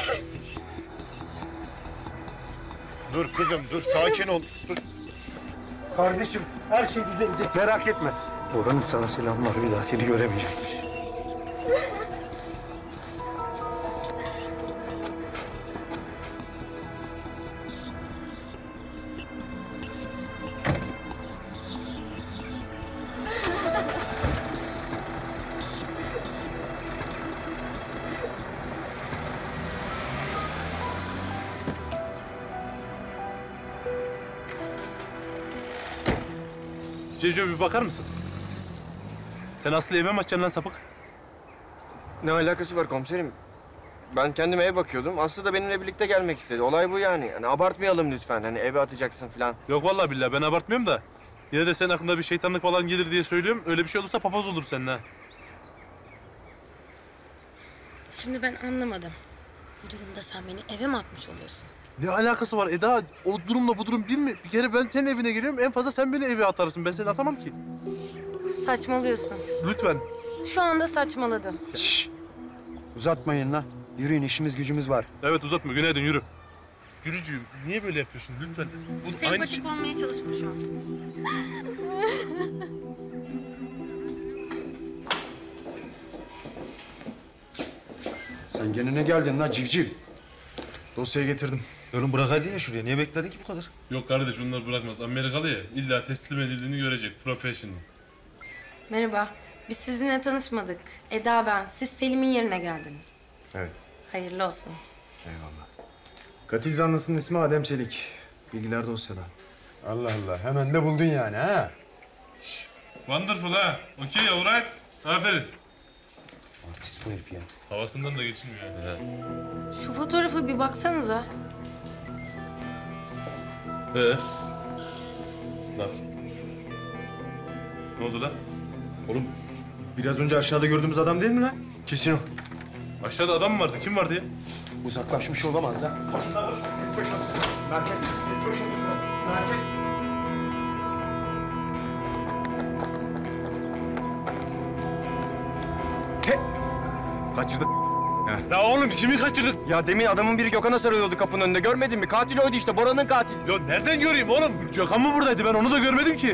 Speaker 16: Dur kızım, dur. Sakin ol. Dur.
Speaker 10: Kardeşim her şey düzelecek merak etme. Oranın sana selam var bir daha seni göremeyecekmiş.
Speaker 6: Ceco bir bakar mısın? Sen Aslı eve mi açacaksın lan sapık?
Speaker 10: Ne alakası var komiserim? Ben kendime ev bakıyordum. Aslı da benimle birlikte gelmek istedi. Olay bu yani. Hani abartmayalım lütfen. Hani eve atacaksın falan.
Speaker 6: Yok vallahi billahi ben abartmıyorum da. Yine de senin aklında bir şeytanlık falan gelir diye söylüyorum. Öyle bir şey olursa papaz olur senin ha.
Speaker 11: Şimdi ben anlamadım. Bu durumda sen beni eve mi atmış oluyorsun?
Speaker 6: Ne alakası var Eda? O durumla bu durum bir mi? Bir kere ben senin evine geliyorum. En fazla sen beni eve atarsın. Ben seni atamam ki.
Speaker 11: Saçmalıyorsun.
Speaker 6: Lütfen.
Speaker 11: Şu anda saçmaladın.
Speaker 10: Uzatmayın lan. Yürüyün işimiz gücümüz var.
Speaker 6: Evet uzatma. Günaydın yürü. Gürücüğüm niye böyle yapıyorsun? Lütfen. Bu aynı
Speaker 11: Sempatik olmaya çalışma şu an.
Speaker 10: Sen gene ne geldin lan civciv?
Speaker 7: Dosyayı getirdim.
Speaker 9: Oğlum bırak hadi ya şuraya. Niye bekledin ki bu kadar?
Speaker 6: Yok kardeş onlar bırakmaz. Amerikalı ya. İlla teslim edildiğini görecek. Professional.
Speaker 11: Merhaba. Biz sizinle tanışmadık. Eda ben. Siz Selim'in yerine geldiniz.
Speaker 7: Evet.
Speaker 11: Hayırlı olsun.
Speaker 7: Eyvallah. Katil zanlısının ismi Adem Çelik. Bilgiler dosyada.
Speaker 16: Allah Allah. Hemen de buldun yani ha?
Speaker 6: Wonderful ha. Okey, alright. Aferin.
Speaker 10: Artist bu herif ya.
Speaker 6: Havasından da geçilmiyor.
Speaker 11: Şu fotoğrafa bir baksanıza.
Speaker 6: Lan. Ne oldu lan?
Speaker 10: Oğlum biraz önce aşağıda gördüğümüz adam değil mi lan? Kesin o.
Speaker 6: Aşağıda adam mı vardı? Kim vardı ya?
Speaker 10: Uzaklaşmış olamaz lan. Koşun lan koş. Git Merkez. Git Merkez. Kaçırdık.
Speaker 6: Ya oğlum kimi kaçırdık?
Speaker 10: Ya demin adamın biri Gökhan'a sarılıyordu kapının önünde. Görmedin mi? Katil oydu işte. Bora'nın katili.
Speaker 6: Ya nereden göreyim oğlum? Gökhan mı buradaydı? Ben onu da görmedim ki.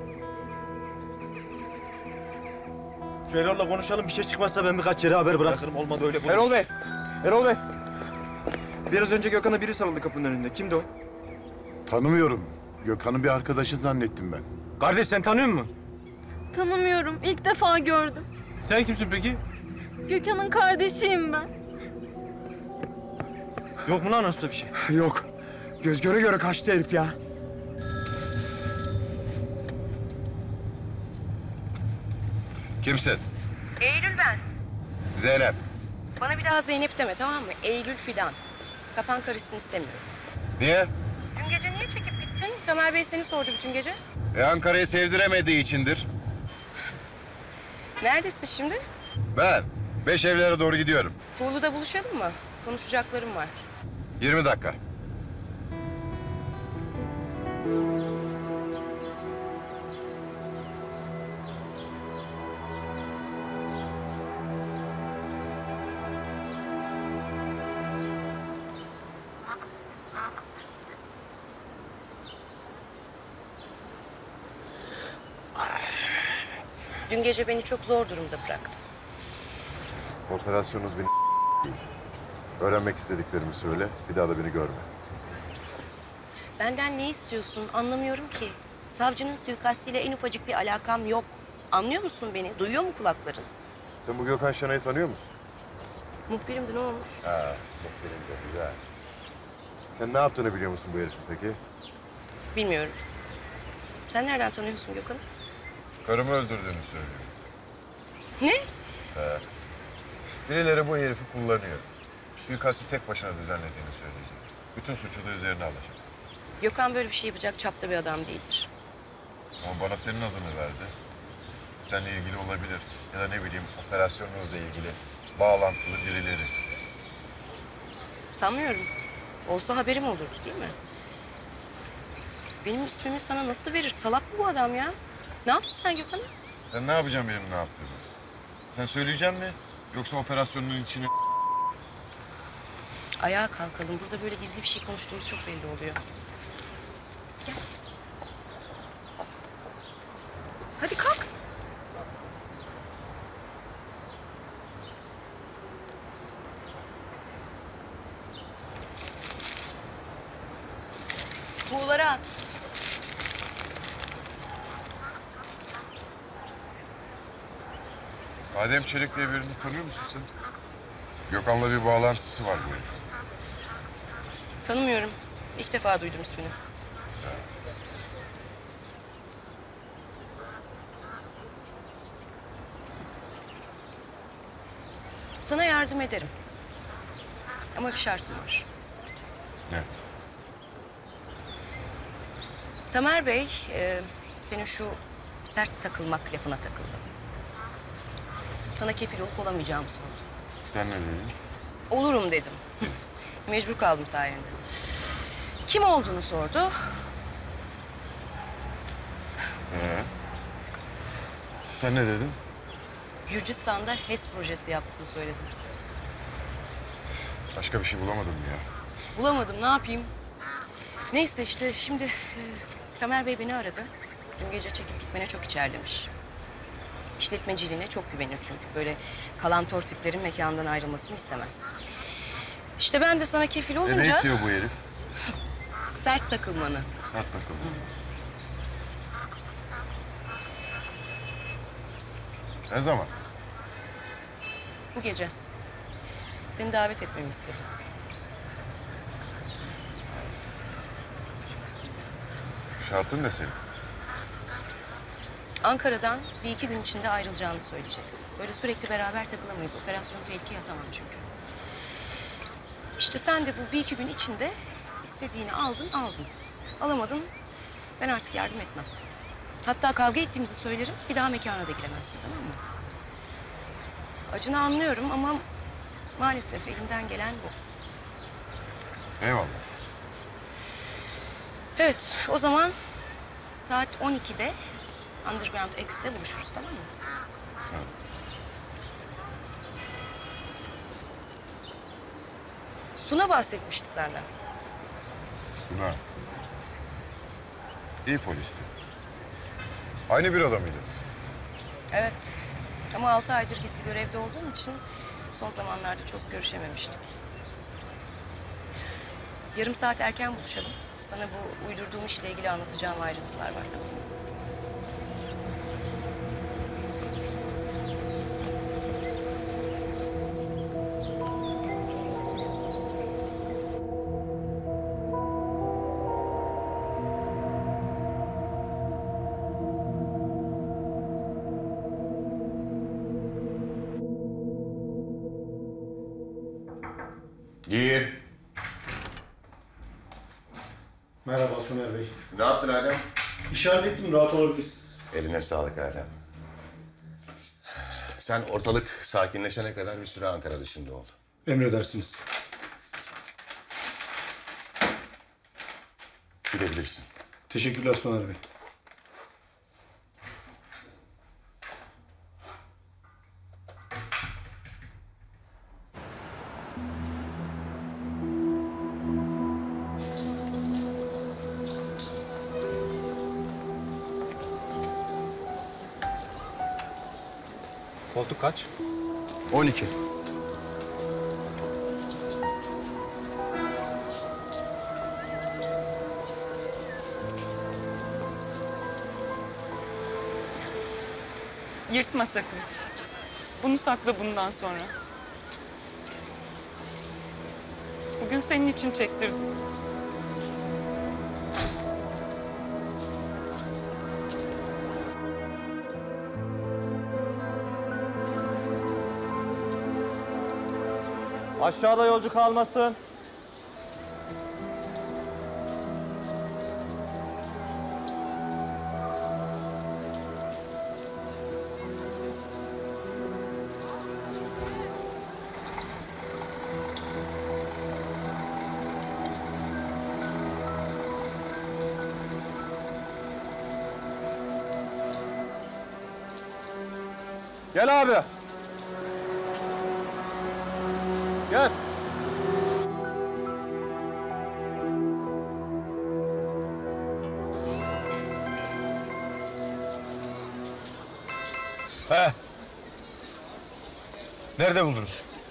Speaker 10: Şu Erol'la konuşalım. Bir şey çıkmazsa ben birkaç yere haber bırakırım. Olmadı öyle buluruz. Erol Bey. Erol Bey. Biraz önce Gökhan'a biri sarıldı kapının önünde. Kimdi o?
Speaker 16: Tanımıyorum. Gökhan'ın bir arkadaşı zannettim ben.
Speaker 10: Kardeş sen tanıyor musun?
Speaker 20: Tanımıyorum. İlk defa gördüm.
Speaker 6: Sen kimsin peki?
Speaker 20: Gökhan'ın kardeşiyim ben.
Speaker 10: Yok mu lan usta bir şey?
Speaker 12: Yok. Göz göre göre kaçtı herif ya.
Speaker 1: Kimsin?
Speaker 18: Eylül ben.
Speaker 1: Zeynep.
Speaker 18: Bana bir daha Zeynep deme tamam mı? Eylül Fidan. Kafan karışsın istemiyorum.
Speaker 1: Niye?
Speaker 18: Dün gece niye çekip gittin? Tamer Bey seni sordu bütün gece.
Speaker 1: Ankara'yı sevdiremediği içindir.
Speaker 18: Neredesin şimdi?
Speaker 1: Ben 5 evlere doğru gidiyorum.
Speaker 18: Kuğulu'da buluşalım mı? Konuşacaklarım var.
Speaker 1: 20 dakika.
Speaker 18: Dün gece beni çok zor durumda bıraktın.
Speaker 1: Operasyonunuz beni değil. Öğrenmek istediklerimi söyle, bir daha da beni görme.
Speaker 18: Benden ne istiyorsun anlamıyorum ki. Savcının suikastiyle en ufacık bir alakam yok. Anlıyor musun beni? Duyuyor mu kulakların?
Speaker 1: Sen bu Gökhan Şenay'ı tanıyor musun?
Speaker 18: Muhbirimdi, ne olmuş?
Speaker 1: Ha, muhbirim de güzel. Sen ne yaptığını biliyor musun bu herifin peki?
Speaker 18: Bilmiyorum. Sen nereden tanıyorsun Gökhan'ı?
Speaker 1: Karımı öldürdüğünü söylüyor.
Speaker 18: Ne?
Speaker 1: He. Birileri bu herifi kullanıyor. Suikastı tek başına düzenlediğini söyleyecek. Bütün suçu da üzerine alacak.
Speaker 18: Gökhan böyle bir şey yapacak çapta bir adam değildir.
Speaker 1: Ama bana senin adını verdi. Seninle ilgili olabilir. Ya da ne bileyim operasyonunuzla ilgili bağlantılı birileri.
Speaker 18: Sanmıyorum. Olsa haberim olurdu değil mi? Benim ismimi sana nasıl verir? Salak mı bu adam ya? Ne yaptın sen Gökhan'a?
Speaker 1: Sen ne yapacaksın benim ne yaptığımı? Sen söyleyecek mi? Yoksa operasyonun içine...
Speaker 18: Ayağa kalkalım. Burada böyle gizli bir şey konuştuğumuz çok belli oluyor. Gel. Hadi kalk. Buğuları at.
Speaker 1: Adem Çelik diye birini tanıyor musun sen? Gökhan'la bir bağlantısı var bu herifin.
Speaker 18: Tanımıyorum. İlk defa duydum ismini. Sana yardım ederim. Ama bir şartım var.
Speaker 1: Ne?
Speaker 18: Tamer Bey, senin şu sert takılmak lafına takıldı. Sana kefil olup olamayacağımı sordu.
Speaker 1: Sen ne dedin?
Speaker 18: Olurum dedim. Mecbur kaldım sayende. Kim olduğunu sordu.
Speaker 1: Sen ne dedin?
Speaker 18: Gürcistan'da HES projesi yaptığını söyledim.
Speaker 1: Başka bir şey bulamadım mı ya?
Speaker 18: Bulamadım, ne yapayım? Neyse işte şimdi Tamer Bey beni aradı. Dün gece çekip gitmene çok içerlemiş. İşletmeciliğine çok güvenir çünkü. Böyle kalantor tiplerin mekandan ayrılmasını istemez. İşte ben de sana kefil olunca...
Speaker 1: Ne istiyor bu herif?
Speaker 18: Sert takılmanı.
Speaker 1: Sert takılmanı. Ne zaman?
Speaker 18: Bu gece. Seni davet etmemi istedi.
Speaker 1: Şartın ne senin?
Speaker 18: Ankara'dan bir iki gün içinde ayrılacağını söyleyeceksin. Böyle sürekli beraber takılamayız. Operasyonu tehlikeye atamam çünkü. İşte sen de bu bir iki gün içinde istediğini aldın. Alamadın, ben artık yardım etmem. Hatta kavga ettiğimizi söylerim, bir daha mekana da giremezsin, tamam mı? Acını anlıyorum ama maalesef elimden gelen bu.
Speaker 1: Eyvallah.
Speaker 18: Evet, o zaman saat 12'de Underground X'de buluşuruz, tamam mı?
Speaker 1: Evet.
Speaker 18: Suna bahsetmişti senden.
Speaker 1: Suna. İyi polisti. Aynı bir ada mıydınız?
Speaker 18: Evet. Ama 6 aydır gizli görevde olduğum için son zamanlarda çok görüşememiştik. Yarım saat erken buluşalım. Sana bu uydurduğum işle ilgili anlatacağım ayrıntılar var, tamam mı?
Speaker 1: Gir.
Speaker 21: Merhaba Soner Bey.
Speaker 1: Ne yaptın Adem?
Speaker 21: İşi hallettim, rahat olabilirsiniz.
Speaker 1: Eline sağlık Adem. Sen ortalık sakinleşene kadar bir süre Ankara dışında ol.
Speaker 21: Emredersiniz.
Speaker 1: Gidebilirsin.
Speaker 21: Teşekkürler Soner Bey.
Speaker 5: Koltuk kaç?
Speaker 10: 12.
Speaker 22: Yırtma sakın. Bunu sakla bundan sonra. Bugün senin için çektirdim.
Speaker 5: Aşağıda yolcu kalmasın. Gel abi. Gel.
Speaker 16: He. Nerede buldunuz?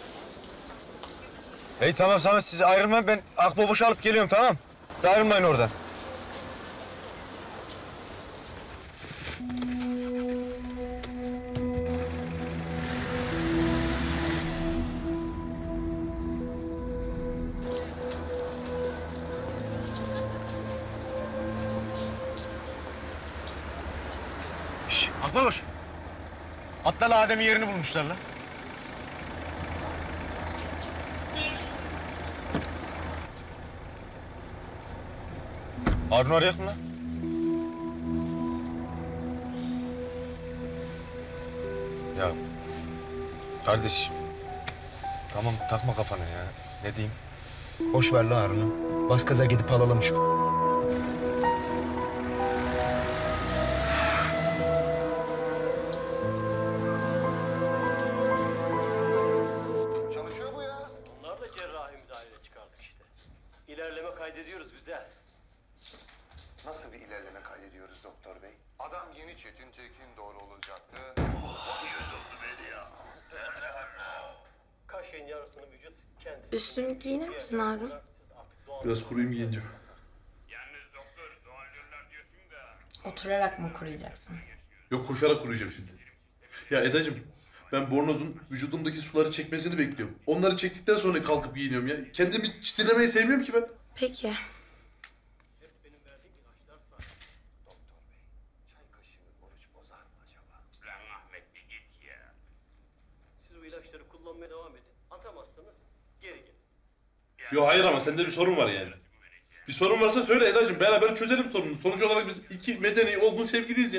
Speaker 16: İyi tamam Samet siz ayrılmayın ben akbaboşu alıp geliyorum tamam. Siz ayrılmayın oradan. Şşş akbaboş. Atlarla Adem'in yerini bulmuşlar lan. Harun arayak mı lan? Ya kardeş tamam takma kafana ya. Ne diyeyim? Boş ver lan Harun'u. Bas gaza gidip alalım şu.
Speaker 23: Onlar da cerrahi müdahale çıkardık işte. İlerleme kaydediyoruz güzel.
Speaker 24: Nasıl bir ilerleme kaydediyoruz doktor bey? Adam yeni Çetin Tekin doğru olacaktı.
Speaker 23: Kaşın yarısını vücut kendisi.
Speaker 11: Üstünü giyinir misin Harun?
Speaker 6: Biraz kuruyum giyineceğim.
Speaker 11: Oturarak mı kuruyacaksın?
Speaker 6: Yok koşarak kuruyacağım şimdi. Ya Edacığım ben bornozun vücudumdaki suları çekmesini bekliyorum. Onları çektikten sonra kalkıp giyiniyorum ya. Kendimi çitilemeyi sevmiyorum ki ben.
Speaker 11: Peki.
Speaker 23: Siz bu ilaçları kullanmaya devam edin. Atamazsanız geri gelin.
Speaker 6: Yo hayır ama sende bir sorun var yani. Bir sorun varsa söyle Edacığım beraber çözelim sorunu. Sonuç olarak biz iki medeni olgun sevgiliyiz ya.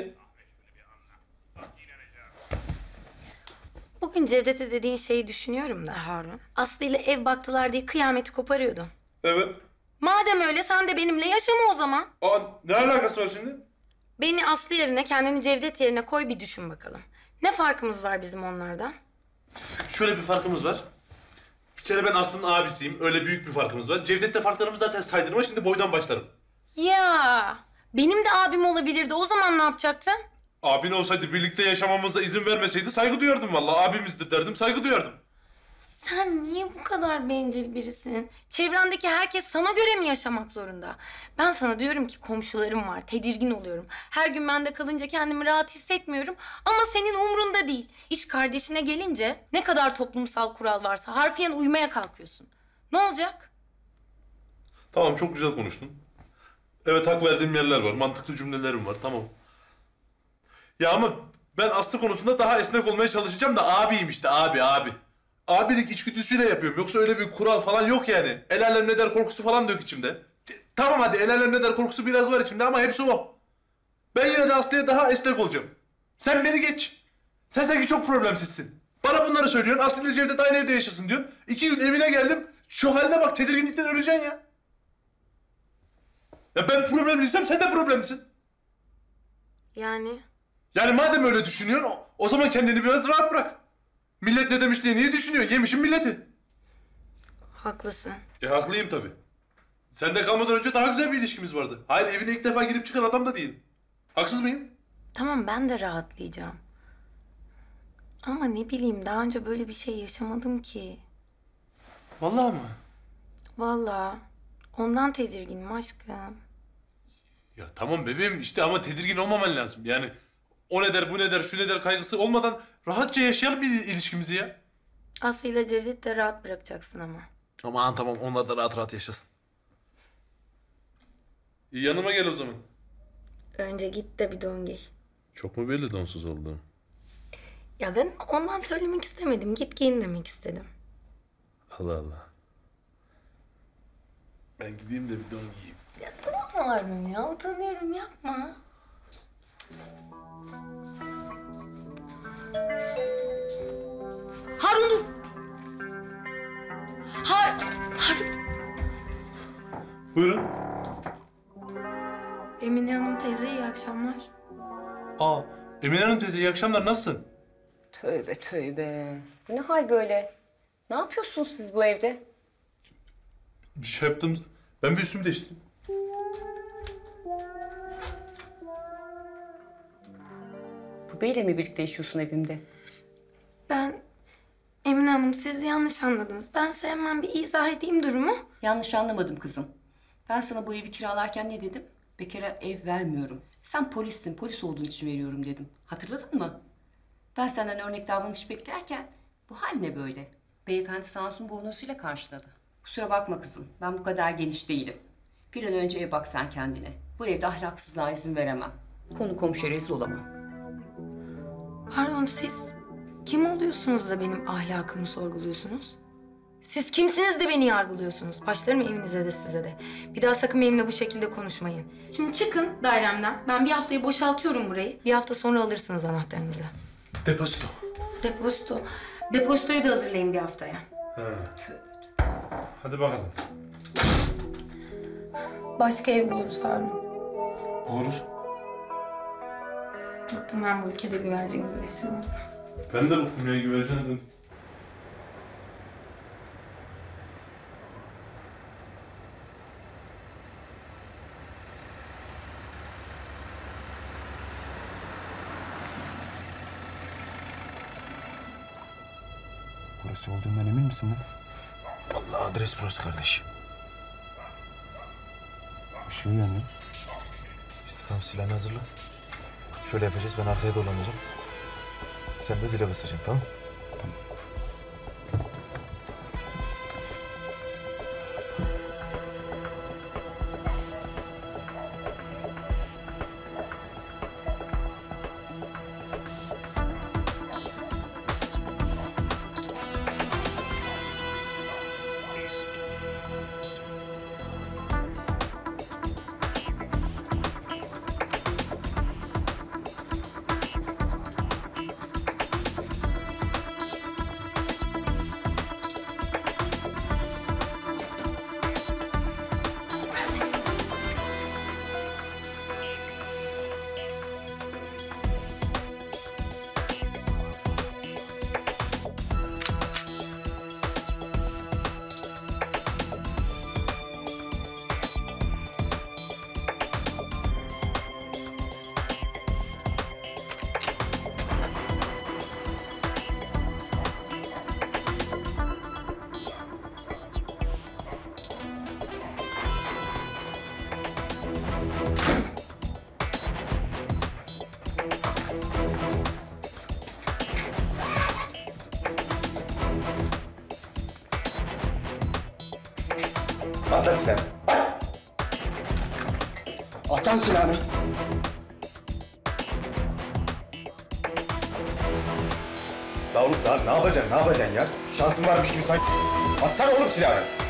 Speaker 11: Bugün Cevdet'e dediğin şeyi düşünüyorum da Harun. Aslı ile ev baktılar diye kıyameti koparıyordun.
Speaker 6: Evet.
Speaker 11: Madem öyle sen de benimle yaşama o zaman.
Speaker 6: Aa ne alakası var şimdi?
Speaker 11: Beni Aslı yerine kendini Cevdet yerine koy bir düşün bakalım. Ne farkımız var bizim onlardan?
Speaker 6: Şöyle bir farkımız var. Bir kere ben Aslı'nın abisiyim. Öyle büyük bir farkımız var. Cevdet'le farklarımız zaten saydırma. Şimdi boydan başlarım.
Speaker 11: Ya benim de abim olabilirdi. O zaman ne yapacaktın?
Speaker 6: Abin olsaydı birlikte yaşamamıza izin vermeseydi saygı duyardım vallahi. Abimizdir derdim, saygı duyardım.
Speaker 11: Sen niye bu kadar bencil birisin? Çevrendeki herkes sana göre mi yaşamak zorunda? Ben sana diyorum ki komşularım var, tedirgin oluyorum. Her gün bende kalınca kendimi rahat hissetmiyorum. Ama senin umrunda değil. İş kardeşine gelince ne kadar toplumsal kural varsa harfiyen uymaya kalkıyorsun. Ne olacak?
Speaker 6: Tamam çok güzel konuştun. Evet hak verdiğim yerler var, mantıklı cümlelerim var tamam. Ya ama ben Aslı konusunda daha esnek olmaya çalışacağım da abiyim işte abi. Abilik içgüdüsüyle yapıyorum. Yoksa öyle bir kural falan yok yani. El alem ne der korkusu falan da yok içimde. Tamam hadi el alem ne der korkusu biraz var içimde ama hepsi o. Ben yine de Aslı'ya daha esnek olacağım. Sen beni geç. Sen sanki çok problemsizsin. Bana bunları söylüyorsun. Aslı ile Cevdet aynı evde yaşasın diyorsun. 2 gün evine geldim. Şu haline bak tedirginlikten öleceksin ya. Ya ben problemliysem sen de problemlisin.
Speaker 11: Yani?
Speaker 6: Yani madem öyle düşünüyorsun o zaman kendini biraz rahat bırak. Millet ne demiş diye niye düşünüyorsun? Yemişin milleti.
Speaker 11: Haklısın.
Speaker 6: Haklıyım tabii. Sende kalmadan önce daha güzel bir ilişkimiz vardı. Hayır evine ilk defa girip çıkan adam da değilim. Haksız mıyım?
Speaker 11: Tamam ben de rahatlayacağım. Ama ne bileyim daha önce böyle bir şey yaşamadım ki.
Speaker 6: Vallahi mı?
Speaker 11: Vallahi ondan tedirginim aşkım.
Speaker 6: Ya tamam bebeğim işte ama tedirgin olmaman lazım. Yani o ne der, bu ne der, şu ne der kaygısı olmadan rahatça yaşayalım bir ilişkimizi ya.
Speaker 11: Aslı ile Cevdet de rahat bırakacaksın ama.
Speaker 6: Aman tamam onlar da rahat rahat yaşasın. Yanıma gel o zaman.
Speaker 11: Önce git de bir don giy.
Speaker 6: Çok mu belli donsuz olduğum?
Speaker 11: Ya ben ondan söylemek istemedim. Git giyin demek istedim.
Speaker 6: Allah Allah. Ben gideyim de bir don giyeyim.
Speaker 11: Ya tamam Harun ya utanıyorum yapma. Harun dur. Harun.
Speaker 6: Buyurun.
Speaker 11: Emine Hanım teyze iyi akşamlar.
Speaker 6: Aa, Emine Hanım teyze iyi akşamlar nasılsın?
Speaker 18: Tövbe tövbe. Bu ne hal böyle? Ne yapıyorsunuz siz bu evde?
Speaker 6: Bir şey yaptım. Ben bir üstümü değiştireyim.
Speaker 18: Bu beyle mi birlikte yaşıyorsun evimde?
Speaker 11: Ben Emine Hanım siz yanlış anladınız. Ben size hemen bir izah edeyim durumu.
Speaker 18: Yanlış anlamadım kızım. Ben sana bu evi kiralarken ne dedim? Bekara ev vermiyorum. Sen polissin, polis olduğun için veriyorum dedim. Hatırladın mı? Ben senden örnek davranış beklerken bu hal ne böyle? Beyefendi Samsun bornosuyla karşıladı. Kusura bakma kızım, ben bu kadar geniş değilim. Bir an önce ev bak sen kendine. Bu evde ahlaksızlığa izin veremem. Konu komşuya rezil olamam.
Speaker 11: Pardon siz kim oluyorsunuz da benim ahlakımı sorguluyorsunuz? Siz kimsiniz de beni yargılıyorsunuz? Başlarım evinize de size de. Bir daha sakın benimle bu şekilde konuşmayın. Şimdi çıkın dairemden. Ben bir haftayı boşaltıyorum burayı. Bir hafta sonra alırsınız anahtarınızı.
Speaker 6: Depozito.
Speaker 11: Depozito. Depozitoyu da hazırlayın bir haftaya.
Speaker 6: He. Hadi bakalım.
Speaker 11: Başka ev buluruz Harun.
Speaker 6: Buluruz.
Speaker 11: Bıktım ben bu ülkede güvercin gibi yaşamak.
Speaker 6: Ben de bıktım ya güvercin.
Speaker 7: Burası olduğundan emin misin lan?
Speaker 16: Vallahi adres burası kardeşim.
Speaker 7: Işığı yanıyor.
Speaker 16: İşte tam silahını hazırla. Şöyle yapacağız, ben arkaya dolanacağım. Sen de zile basacaksın, tamam?
Speaker 7: Tamam.
Speaker 12: At lan silahını. At! At lan silahını.
Speaker 16: La oğlum daha ne yapacaksın ya? Şansın varmış gibi sanki. Atsana oğlum silahını.